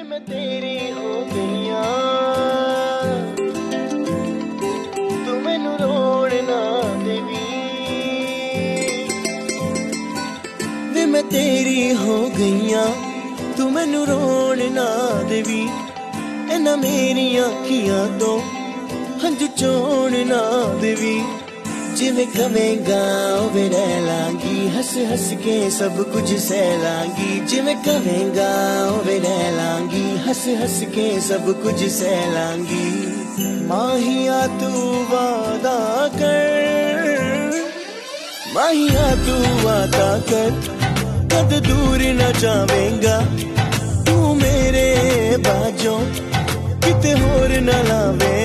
मैं तेरी हो गईया तू मैनू रोण ना देवी वे मैं तेरी हो गईया तू मैनू रोण ना देवी इन्हां मेरियां अखियां तो हंझू चोण ना देवी जिवें कवेंगा उवें रह लांगी हंस हंस के सब कुछ सह लांगी जिवें कवेंगा उवें रह लांगी हंस हंस के सब कुछ सह लांगी माहिया तू वादा कर माहिया तू वादा कर कद दूर न जावेंगा तू मेरे बाजों किते होर न लावे